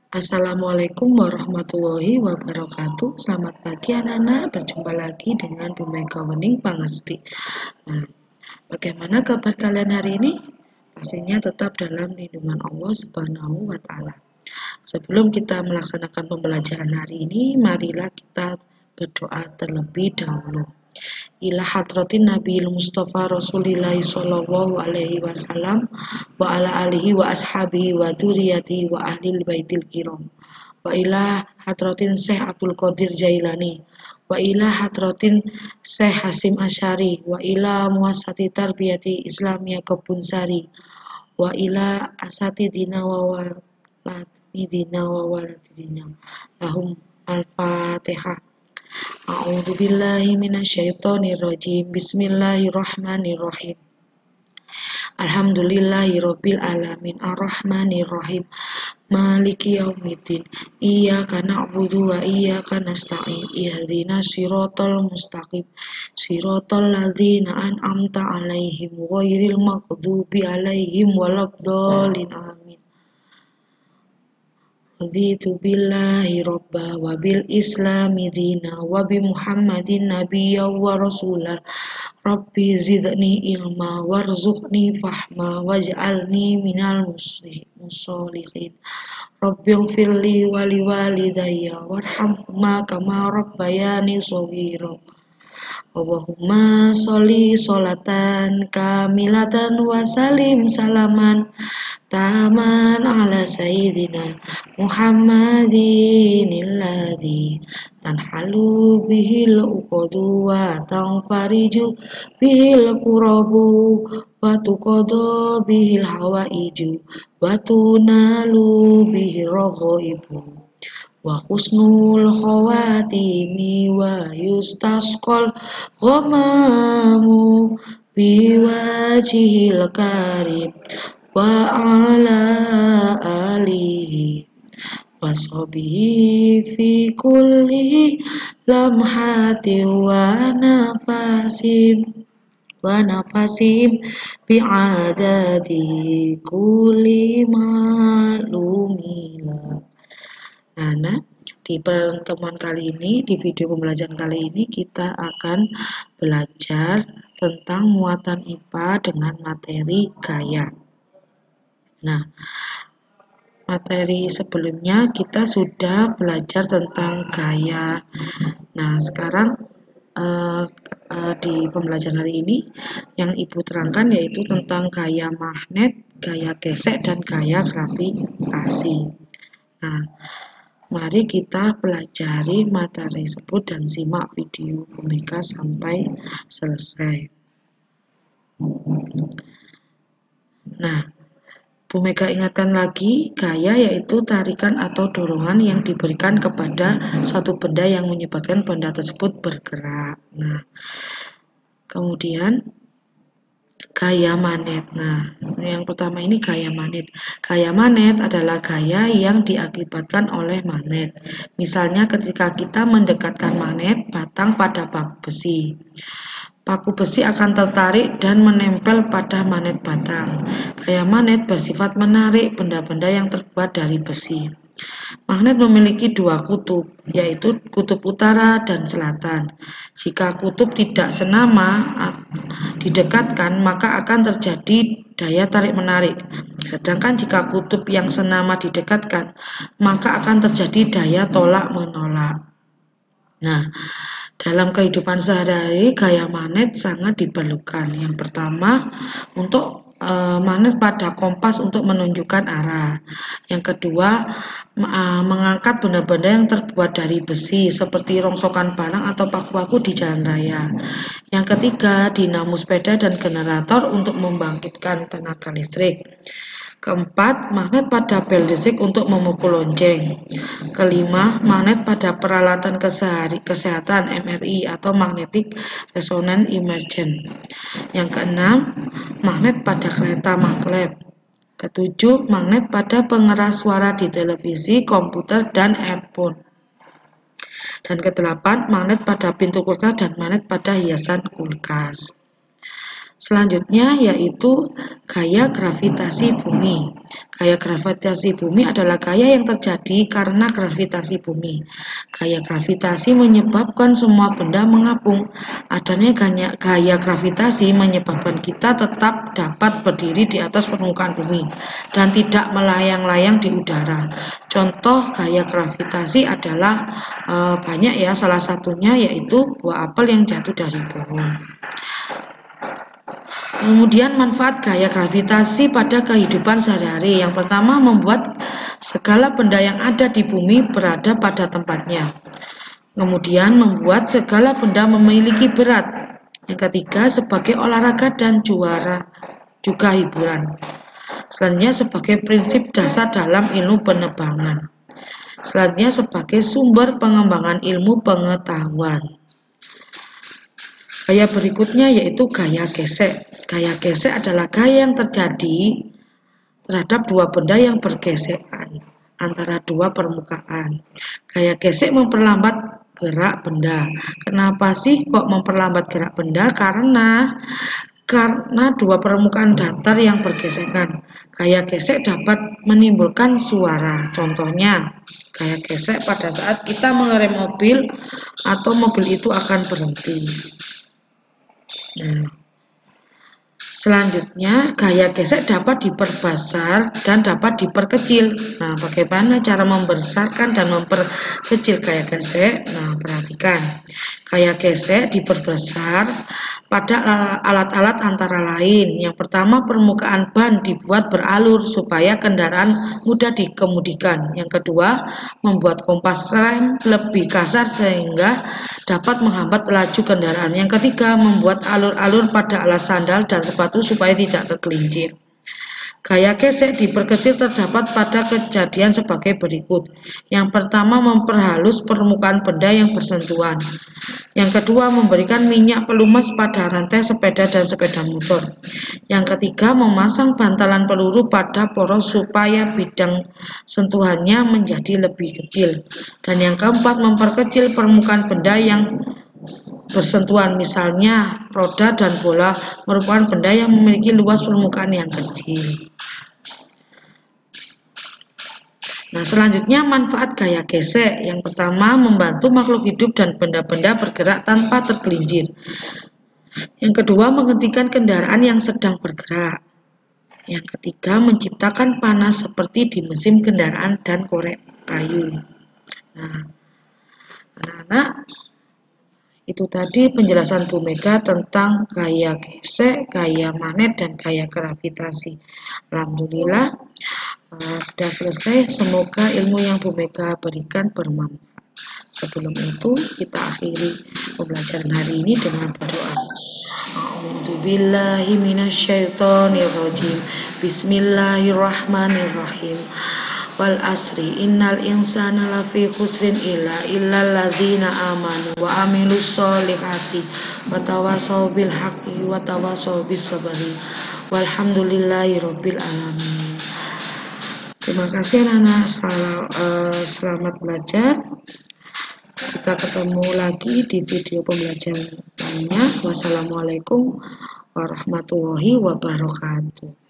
Assalamualaikum warahmatullahi wabarakatuh. Selamat pagi anak-anak, berjumpa lagi dengan Bu Mega Wening Pangestuti. Nah, bagaimana kabar kalian hari ini? Pastinya tetap dalam lindungan Allah Subhanahu wa Ta'ala. Sebelum kita melaksanakan pembelajaran hari ini, marilah kita berdoa terlebih dahulu. Ila hadratin Nabi Mustafa Rasulillah sallallahu alaihi wasallam wa ala alihi wa ashabihi wa dzurriyyati wa ahlil baitil kiram. Wa ila hadratin Syekh Abdul Qadir Jailani wa ila hadratin Syekh Hasim Asy'ari wa ila muassasati tarbiyati Islamiyah Kebun Sari wa ila asatidina wa waladidina wa waladidina lahum al-fatihah. A'udzu billahi minasyaitonir rajim. Bismillahirrahmanirrahim. Alhamdulillahirabbil alamin arrahmanir rahim. Maliki yaumiddin. Iyyaka na'budu wa iyyaka nasta'in. Ihdinas siratal mustaqim. Siratal ladzina an'amta 'alaihim ghairil maghdubi 'alaihim waladdallin. Amin. Raditu billahi robba wa bil islami dina wa bi muhammadin nabiyya wa rasulah. Rabbi zidni ilma warzuqni fahma waj'alni minal musholihin. Rabbi ighfirli wa liwalidayya warhamhuma kama rabbayani shaghira. Allahumma sholli sholatan kamilatan wa salim salaman taman ala sayyidina Muhammadin alladhi tanhalu bihil uqadu wa tanfariju bihil kurabu wa tuqadu bihil hawaiju wa tunalu bihil raghaibu wa husnul khawatimi wa yustasqal ghamamu biwajhil karim wa ala alihi wa sahbihi fi kulli lamhati wa nafasim bi'adadi kulli ma'lumila. Nah, di pertemuan kali ini, di video pembelajaran kali ini kita akan belajar tentang muatan IPA dengan materi gaya. Nah, materi sebelumnya kita sudah belajar tentang gaya. Nah, sekarang di pembelajaran hari ini yang Ibu terangkan yaitu tentang gaya magnet, gaya gesek, dan gaya gravitasi. Nah, mari kita pelajari materi tersebut dan simak video Bu Mega sampai selesai. Nah, Bu Mega ingatkan lagi, gaya yaitu tarikan atau dorongan yang diberikan kepada suatu benda yang menyebabkan benda tersebut bergerak. Nah, kemudian gaya magnet. Nah, yang pertama ini gaya magnet. Gaya magnet adalah gaya yang diakibatkan oleh magnet. Misalnya ketika kita mendekatkan magnet batang pada paku besi. Paku besi akan tertarik dan menempel pada magnet batang. Gaya magnet bersifat menarik benda-benda yang terbuat dari besi. Magnet memiliki dua kutub, yaitu kutub utara dan selatan. Jika kutub tidak senama didekatkan, maka akan terjadi daya tarik-menarik. Sedangkan jika kutub yang senama didekatkan, maka akan terjadi daya tolak-menolak. Nah, dalam kehidupan sehari-hari, gaya magnet sangat diperlukan. Yang pertama, untuk magnet pada kompas untuk menunjukkan arah. Yang kedua, mengangkat benda-benda yang terbuat dari besi seperti rongsokan barang atau paku-paku di jalan raya. Yang ketiga, dinamo sepeda dan generator untuk membangkitkan tenaga listrik. Keempat, magnet pada bel listrik untuk memukul lonceng. Kelima, magnet pada peralatan kesehatan MRI atau magnetic resonance imaging. Yang keenam, magnet pada kereta maglev. Ketujuh, magnet pada pengeras suara di televisi, komputer, dan earphone. Dan kedelapan, magnet pada pintu kulkas dan magnet pada hiasan kulkas. Selanjutnya yaitu gaya gravitasi bumi. Gaya gravitasi bumi adalah gaya yang terjadi karena gravitasi bumi. Gaya gravitasi menyebabkan semua benda mengapung. Adanya gaya gravitasi menyebabkan kita tetap dapat berdiri di atas permukaan bumi dan tidak melayang-layang di udara. Contoh gaya gravitasi adalah banyak ya, salah satunya yaitu buah apel yang jatuh dari pohon. Kemudian manfaat gaya gravitasi pada kehidupan sehari-hari. Yang pertama, membuat segala benda yang ada di bumi berada pada tempatnya. Kemudian membuat segala benda memiliki berat. Yang ketiga, sebagai olahraga dan juga hiburan. Selanjutnya sebagai prinsip dasar dalam ilmu penerbangan. Selanjutnya sebagai sumber pengembangan ilmu pengetahuan. Gaya berikutnya yaitu gaya gesek. Gaya gesek adalah gaya yang terjadi terhadap dua benda yang bergesekan antara dua permukaan. Gaya gesek memperlambat gerak benda. Kenapa sih kok memperlambat gerak benda? Karena dua permukaan datar yang bergesekan. Gaya gesek dapat menimbulkan suara. Contohnya, gaya gesek pada saat kita mengerem mobil atau mobil itu akan berhenti. Nah, selanjutnya gaya gesek dapat diperbesar dan dapat diperkecil. Nah, bagaimana cara membesarkan dan memperkecil gaya gesek? Nah, perhatikan. Gaya gesek diperbesar pada alat-alat antara lain. Yang pertama, permukaan ban dibuat beralur supaya kendaraan mudah dikemudikan. Yang kedua, membuat kompas rem lebih kasar sehingga dapat menghambat laju kendaraan. Yang ketiga, membuat alur-alur pada alas sandal dan sepatu supaya tidak tergelincir. Gaya gesek diperkecil terdapat pada kejadian sebagai berikut. Yang pertama, memperhalus permukaan benda yang bersentuhan. Yang kedua, memberikan minyak pelumas pada rantai sepeda dan sepeda motor. Yang ketiga, memasang bantalan peluru pada poros supaya bidang sentuhannya menjadi lebih kecil. Dan yang keempat, memperkecil permukaan benda yang bersentuhan, misalnya roda dan bola merupakan benda yang memiliki luas permukaan yang kecil. Nah, selanjutnya manfaat gaya gesek. Yang pertama, membantu makhluk hidup dan benda-benda bergerak tanpa tergelincir. Yang kedua, menghentikan kendaraan yang sedang bergerak. Yang ketiga, menciptakan panas seperti di mesin kendaraan dan korek kayu. Nah, anak-anak, itu tadi penjelasan Bu Mega tentang gaya gesek, gaya magnet, dan gaya gravitasi. Alhamdulillah sudah selesai. Semoga ilmu yang Bu Mega berikan bermanfaat. Sebelum itu kita akhiri pembelajaran hari ini dengan berdoa. A'udzubillahi minasyaitonirrajim. Bismillahirrahmanirrahim. Wal asri innal insana lafi khusrin illal ladzina amanu wa amilus solihati wa tawasaw bil haqqi wa tawasaw bis sabri walhamdulillahi rabbil alamin. Terima kasih anak-anak, selamat belajar. Kita ketemu lagi di video pembelajaran lainnya. Wassalamualaikum warahmatullahi wabarakatuh.